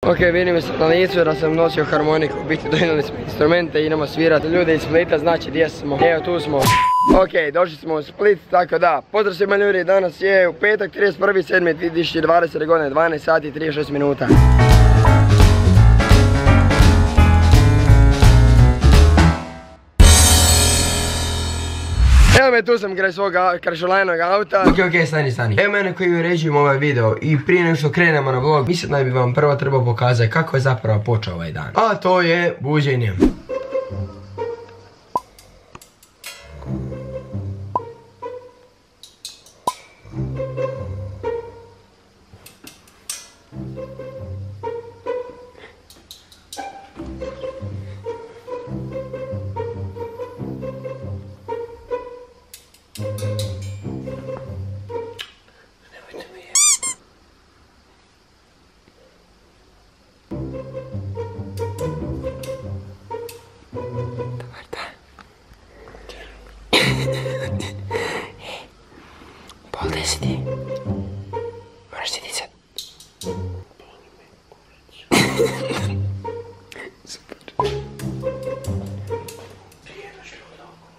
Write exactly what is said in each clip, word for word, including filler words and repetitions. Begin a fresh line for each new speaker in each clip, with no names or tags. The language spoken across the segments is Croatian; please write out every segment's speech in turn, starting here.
Ok, vidim se na licu da sam nosio harmoniku, u biti donijeli smo instrumente i idemo svirati. Ljudi iz Splita znači gdje smo, evo tu smo. Ok, došli smo u Split, tako da, pozdrav svima ljudi, danas je u petak trideset prvi sedmi dvije tisuće dvadesete godine, dvanaest sati i trideset šest minuta. Evo me, tu sam kraj svog kršolajnog auta. Ok, ok, stani, stani. Evo mene koji uređujem ovaj video i prije nego što krenemo na vlog, mislim da bi vam prvo trebao pokazati kako je zapravo počeo ovaj dan. A to je buđenje. Pol deseti. Moraš se dicat. Super. Prije došli u doku.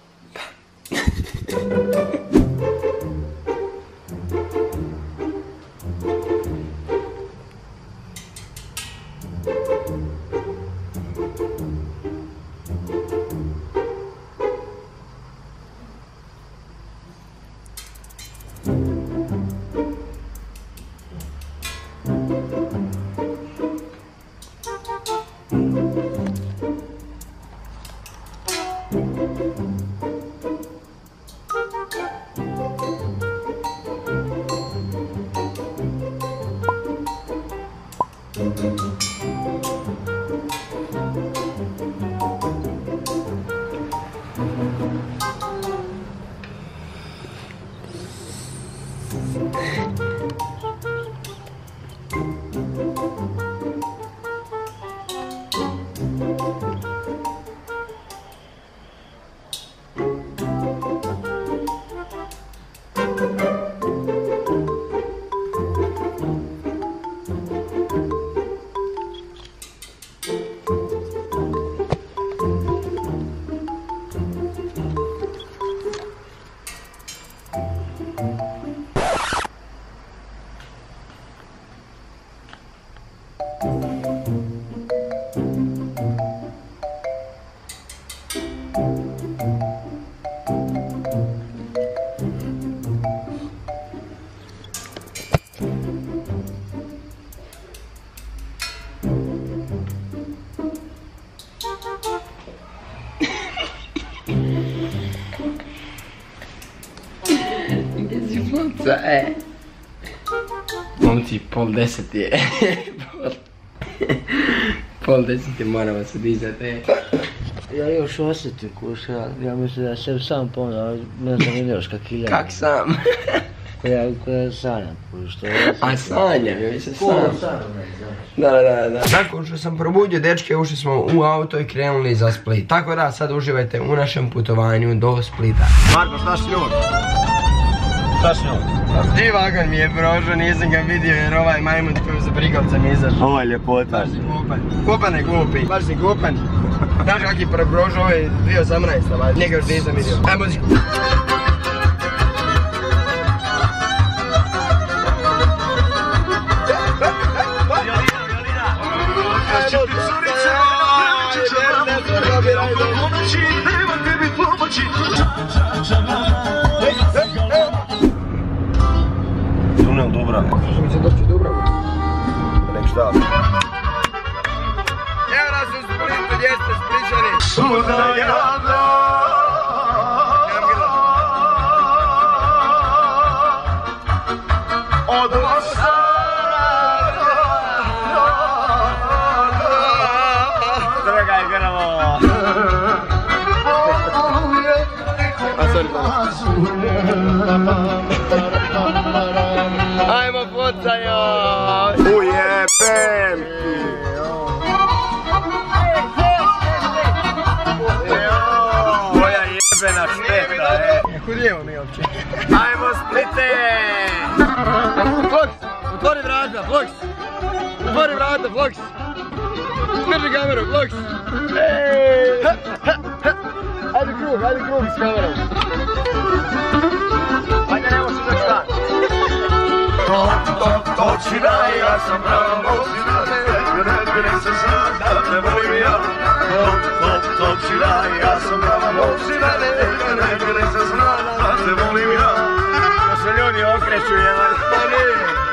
E. Momci, pol deset je. Pol deset je, moramo se dizati.
Ja još osjetim kuša, ja mislim da sam sam ponao, ne znam ili još kak ilja.
Kak sam?
Ja koja sanjam kuša.
A sanjam, ja mislim sam. Da, da, da, da. Nakon što sam probudio dečke, ušli smo u auto i krenuli za Split. Tako da, sad uživajte u našem putovanju do Splita.
Marko, šta si ljud? Šta si ljud?
Divagan mi je prošao, nisam ga vidio jer ovaj majmun koji za prigavcem izašao.
Ovo je ljepota.
Baš si glupan. Glupan je glupi. Baš si glupan. Znaš kak je prošao ovaj dvije tisuće osamnaeste. Njega još nisam vidio. Ajmo muziku.
Tunel Dubrave.
Što mi se doći Dubrave?
Nek šta?
Evo nas u Splitu, gdje ste Spličani?
Suda jada od Draga igramo.
A sorry, ajmo pocajo!
Ujebem ti! Moja jebena šteta, e!
Hudijemo mi uopće.
Ajmo Splite!
Vlogs! Otvori vrata, Vlogs! Otvori vrata, Vlogs! Drži kameru, Vlogs! Ej! Ajde krug, ajde krug s kamerom! Ajde, nemo se izaći stan!
Top, top, točina, ja sam prava moćina, ne se sad da ne volim ja. Top, top, točina, ja sam prava moćina, ne se sad da ne volim ja.
Da se ljudi okreću, jedan, pa nije!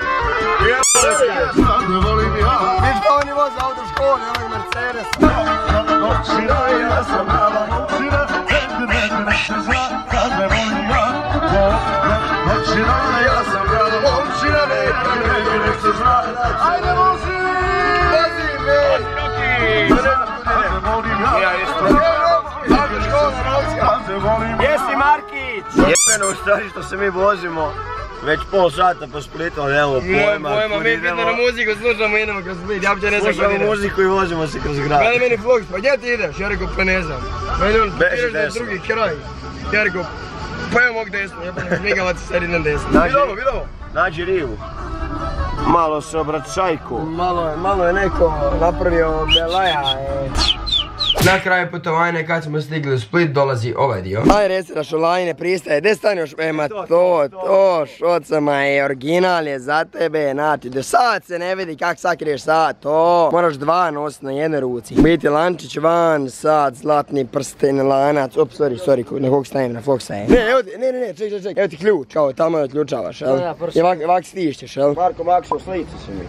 Sad ne volim ja.
Viš pa oni voze auto u školi, ovaj Mercedes.
Top, top, točina, ja sam prava moćina, ne se sad da ne volim ja. Top, top, točina, ja sam prava moćina, ne se sad da
Ajde, vozi! Vozi, već!
ne volim ja.
Ja isto.
Auto škola, Rovska!
Ne volim ja.
Jesi Markić?
Jebeno u stvari što se mi vozimo već pol sata po Splitu, ali nemamo pojma.
Pojma, mi bitno na muziku slušamo i idemo kroz Split, ja uopće ne znam kod
Slušamo
idem.
muziku i vozimo se kroz grad.
Gledaj meni Vlogs, pa gdje ti ideš? Ja rekao, pa ne znam. Meni on,
Beži
ideš na
desno.
drugi kraj. Ja rekao, pa ja mog desno, jebano, žmigavac sad idem desno.
Nađi,
Vidimo,
nađi rivu. Malo se obraćajku.
Malo je, malo je neko napravio belaja. Na kraju putovanja kad smo stigli u Split dolazi ovaj dio. Aj reci da Šolajine pristaje, gdje stani još? Ema to, to, šocama je, original je za tebe, znači do sad se ne vidi kak sakriješ sad, to. Moraš dva nositi na jednoj ruci. Biti lančić van, sad, zlatni prsten, lanac, op, sorry, sorry, na kog stavim, na Vlogsa je. Ne, evo ti, ne, ne, ne, ček, ček, ček, evo ti ključ, kao tamo je otključavaš, jel? I ovak, ovak stišćeš, jel?
Marko Makšo, slici se mi.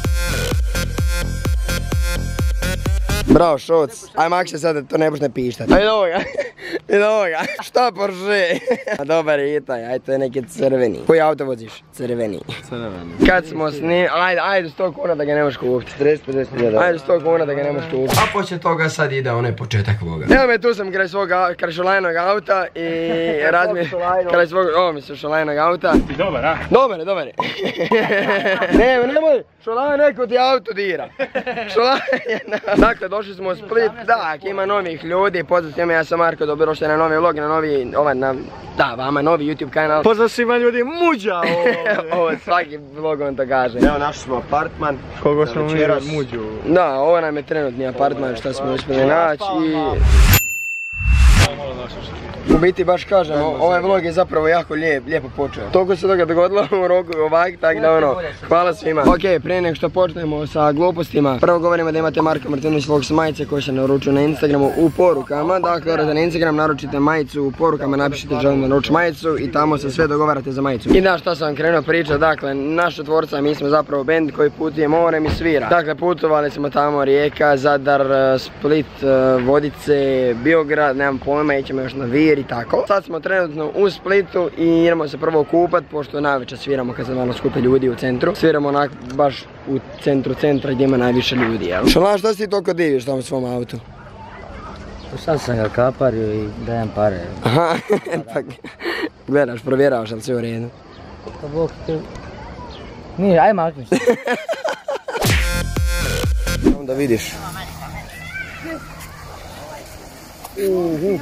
Bravo, šoc. Aj Makše sad da to ne počne pištat. Ajde ovoga. Ajde ovoga. Šta Porsche? Dobar je taj, aj to je neki crveni. Koji auto voziš? Crveni.
Crveni.
Kad smo snimili, ajde, ajde sto kuna da ga ne možeš kupiti.
trideset pedeset hiljada.
Ajde sto kuna da ga ne možeš kupiti. A poslije toga sad ide onaj početak vloga. Evo me, tu sam kraj svog, kraj Šolajnog auta i razmijem, kraj svog, ovo mislim Šolajnog auta.
Ti dobar, a?
Dobar je, dobar je. Ne, nemoj, Šolaj neko ti auto dira. Šolaj je na... Dakle, došli smo u Split, da, ima novih ljudi, pozdrav svima, ja sam Marko, dobro došli na novi vlog, na novi, ovaj, na, da, vama novi YouTube kanal.
Pozdrav svima ljudi, muđa ovo!
Ovo svaki vlog on to kaže.
Evo našli smo apartman.
Kogo smo mi
večeras.
muđu?
Da, ovo nam je trenutni apartman što smo uspjeli naći i... U biti baš kažem, ovaj vlog je zapravo jako lijep, lijepo počeo. Toliko se toga dogodilo u roku ovak, tak da ono, hvala svima. Ok, prije nego što počnemo sa glupostima, prvo govorimo da imate Marko Martinović Vlogs majice koje se naručuju na Instagramu u porukama. Dakle, odete na Instagram, naručite majicu u porukama, napišite želim da naruču majicu i tamo se sve dogovarate za majicu. I da, što sam vam krenuo pričati, dakle, naša tvorca, mi smo zapravo band koji putuje morem i svira. Dakle, putovali smo tamo Rijeka, Zadar, Split, Vodice, Biograd, nemam pojma, ićemo još na Vir i tako. Sad smo trenutno u Splitu i idemo se prvo kupat, pošto navečer sviramo kad se malo skupe ljudi u centru. Sviramo onak baš u centru centra gdje ima najviše ljudi, jel? Šolan, što si ti toliko diviš tamo u svom autu?
Sad sam ga kapario i dajem pare.
Aha, pa gledaš, provjeravaš ali sve u redu.
Pa Bog ti... Nije, aj makni se.
Onda vidiš. Uhu.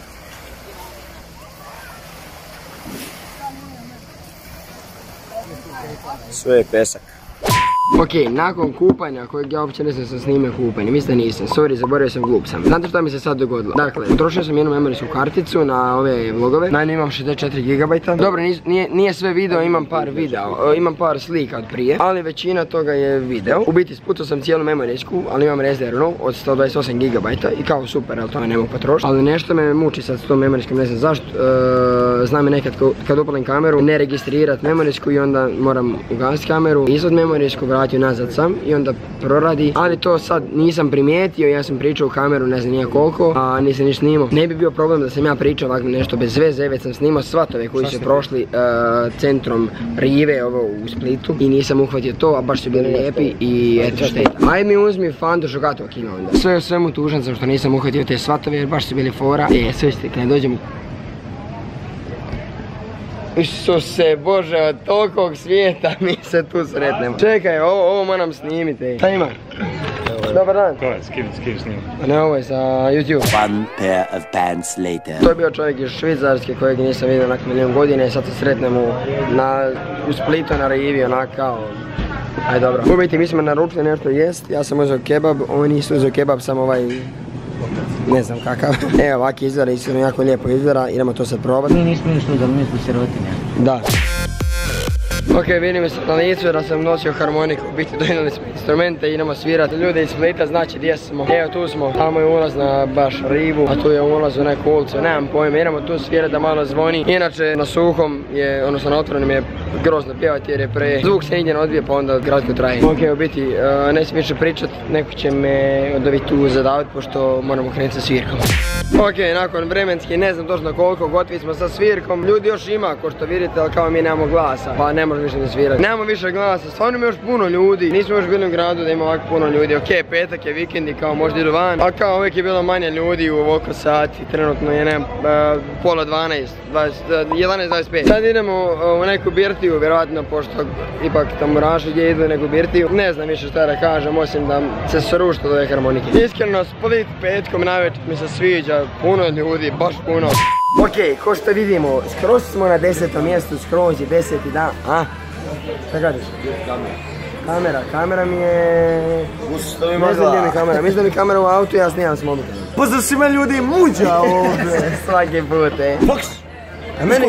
Sve je pesak.
Ok, nakon kupanja kojeg ja uopće ne znam sam snimio kupanje, mislim da nisam, sorry, zaboravio sam, glup sam. Znate što mi se sad dogodilo? Dakle, utrošio sam jednu memorijsku karticu na ove vlogove, naime imam šezdeset četiri gigabajta. Dobro, nije, nije sve video, imam par video, imam par slika od prije, ali većina toga je video. U biti sputao sam cijelu memorijsku, ali imam rezervnu od sto dvadeset osam gigabajta i kao super, ali to ne mogu potrošiti. Ali nešto me muči sad s tom memorijskom, ne znam zašto, e, znam i nekad kad upalim kameru, ne registrirat memorijsku i onda moram ugasiti kameru, izvod memorijsku, vratio nazad sam i onda proradi, ali to sad nisam primijetio, ja sam pričao u kameru ne znam nije koliko, a nisam ni snimao. Ne bi bio problem da sam ja pričao ovako nešto bez veze, već sam snimao svatove koji su prošli uh, centrom Rive ovo u Splitu i nisam uhvatio to, a baš su bili lijepi i eto šteta. Ajde mi uzmi Fanto Šogatova kino onda. Sve u svemu tužan sam što nisam uhvatio te svatove jer baš su bili fora. E, sve ste, kad ne dođemo Isuse Bože, od tolikog svijeta mi se tu sretnemo. Čekaj, ovo, ovo moram snimiti. Šta ima? Dobar dan.
Ko je, s kim, s kim snima?
A ne, ovo je za YouTube.
One pair of pants later.
To je bio čovjek iz Švicarske kojeg nisam vidio onak milijun godine i sad se sretnemo na, u Splitu na Rivi onak kao Aj dobro. U biti mi smo naručili nešto jest, ja sam uzeo kebab, oni nisu uzeo kebab, samo ovaj, ne znam kakav. Evo ovaki izgleda, iskreno jako lijepo izgleda, idemo to sad probati.
Mi nismo ništa uzeli, mi smo sirotinja.
Da. Ok, vidim se na licu da sam nosio harmoniku, u biti donijeli smo instrumente, idemo svirati. Ljudi iz Splita znači gdje smo. Evo tu smo, tamo je ulaz na baš rivu, a tu je ulaz u neku ulicu, nemam pojma, idemo tu svirati da malo zvoni. Inače na suhom je, odnosno na otvorenom je grozno pjevati jer je pre zvuk se nigdje ne odbije pa onda kratko traje. Ok, u biti uh, ne smijem više pričat, neko će me od ovih tu zadaviti pošto moramo krenuti sa svirkom. Ok, nakon vremenski, ne znam točno koliko, gotovi smo sa svirkom. Ljudi još ima, ko što vidite, ali kao mi nemamo glasa, pa ne možemo više ne svirati. Nemamo više glasa, stvarno ima još puno ljudi. Nismo još bili u gradu da ima ovako puno ljudi. Ok, petak je vikend i kao možda idu van, a kao uvijek je bilo manje ljudi u ovoliko sati. Trenutno je ne, uh, pola dvanaest, jedanaest dvadeset pet. Sad idemo uh, u neku birtiju, vjerojatno, pošto ipak tamburaši gdje idu u neku birtiju. Ne znam više šta da kažem, osim da se srušta do ove harmonike. Iskreno, Split petkom navečer mi se sviđa, puno ljudi, baš puno. Ok, ko što vidimo, skroz smo na desetom mjestu, skroz je deseti dan, a? Šta kažeš? Kamera, kamera mi je...
Gustovi
Ne znam gdje mi je kamera, mislim da mi je kamera u autu, ja snimam s mobitelom.
Pozdrav svima ljudi, muđa ovdje.
Svaki put, e.
Fox!
A meni...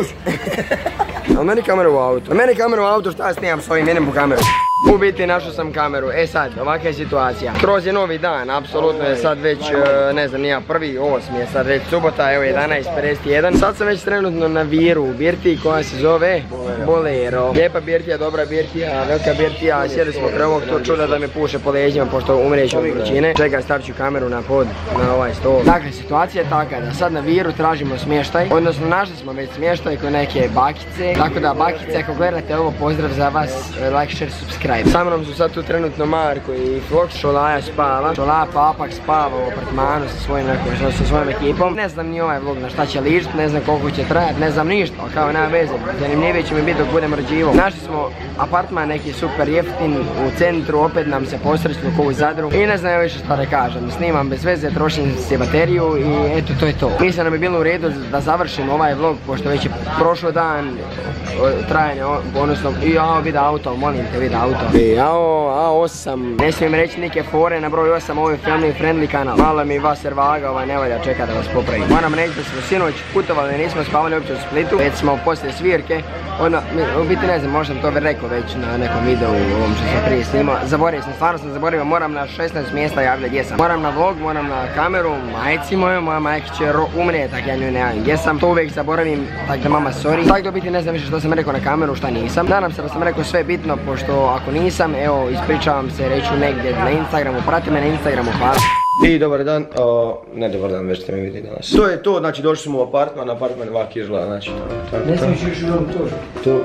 A meni kamera u autu. A meni kamera u autu, šta ja snimam s ovim, idem po kameru. U biti našao sam kameru, e sad, ovakva je situacija. Kroz je novi dan, apsolutno je sad već, ne znam, nija prvi, osmi je sad već subota, evo jedanaest pedeset jedan. Sad sam već trenutno na Viru, u birtiji koja se zove Bolero. Lijepa birtija, dobra birtija, velika birtija, sjeli smo kraj ovog to čuda da me puše po leđima pošto umreću od vrućine. Čekaj, stavit ću kameru na pod, na ovaj stol. Dakle, situacija je taka da sad na Viru tražimo smještaj, odnosno našli smo već smještaj kod neke bakice. Tako da bakice, ako gledate ovo, pozdrav za vas, like, share, subscribe. Sa mnom su sad tu trenutno Marko i Fox, Šolaja spava, Šolaja Papak spava u apartmanu sa svojim, nekom, sa svojom ekipom. Ne znam ni ovaj vlog na šta će ličit, ne znam koliko će trajat, ne znam ništa, ali kao nema veze. Zanimljivije će mi biti dok budem rađivo. Našli smo apartman neki super jeftin u centru, opet nam se posrećilo ko u Zadru. I ne znam ja više šta da kažem, snimam bez veze, trošim se bateriju i eto to je to. Mislim da bi bilo u redu da završim ovaj vlog, pošto već je prošao dan trajanje, odnosno i ja vidim auto, molim te vidim auto. Jao, A osam, ne smijem reći neke fore na broj osam, ovo je family friendly kanal. Malo mi vaser vaga, ovaj ne valja čeka da vas popravi. Moram reći da smo sinoć putovali, nismo spavali uopće u Splitu, već smo poslije svirke. Onda, u biti ne znam, možda sam to rekao već na nekom videu u ovom što sam prije snimao. Zaboravio sam, stvarno sam zaboravio, moram na šesnaest mjesta javljati gdje sam. Moram na vlog, moram na kameru, majci moje, moja majka će umrijet, tak ja nju ne javim gdje sam. To uvijek zaboravim, tak da mama sorry. Tak da u biti ne znam više što sam rekao na kameru, šta nisam. Nadam se da sam rekao sve bitno, pošto ako nisam, evo ispričavam se, reću negdje na Instagramu, prati me na Instagramu, hvala.
I dobar dan, o, ne dobar dan, već ste me vidjeli danas. To je to, znači došli smo u apartman, apartman ovak izgleda, znači to.
Ne smiješ još u ovom tužu.
To.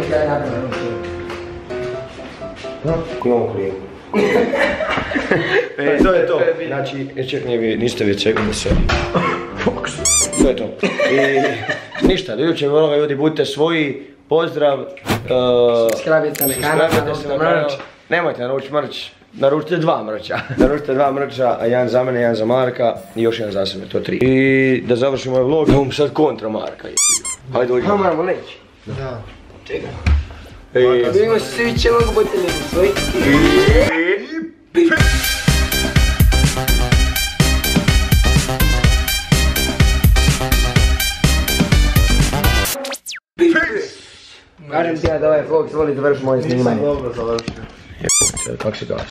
Imamo klijenku. E, to je to, znači, ček, nije, niste vi čekali se. Fox. To je to. I ništa, do idućeg onoga ljudi, budite svoji, pozdrav.
Subscribe-te na kanal,
na kanal. Nemojte naručiti mrč. Naručite dva mrča. Naručite dva mrča, a jedan za mene, jedan za Marka i još jedan za sebe, to tri. I da završimo ovaj vlog, imamo sad kontra Marka. Hajde uđemo.
Pa moramo leći.
Da.
Čekaj.
I...
Vidimo se svi će mogu biti ljudi svoji. Kažem ti ja da ovaj vlog zvoli završi moje snimanje.
Dobro završio. Kako si to?